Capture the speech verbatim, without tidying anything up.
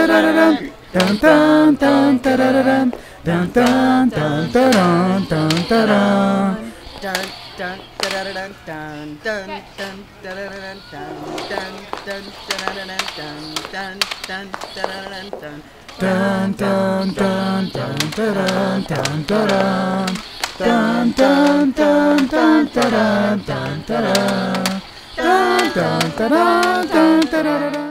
dun dun dun dun dun dun dun dun dun dun. Dun dun dun dun dun dun dun dun dun dun dun dun dun. Dun dun dun dun dun dun dun dun dun dun dun dun dun dun dun dun dun dun dun dun.